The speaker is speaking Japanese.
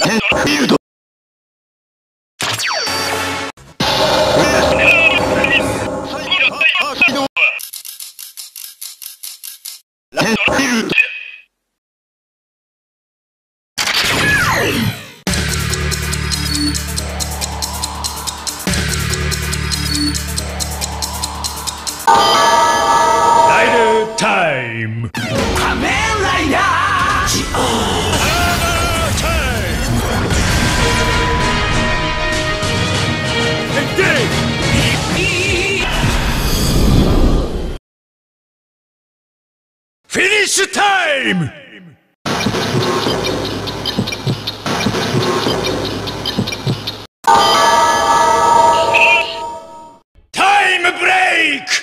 フィールド。 ライドタイム。 仮面ライダー。 フィニッシュタイム。タイムブレイク。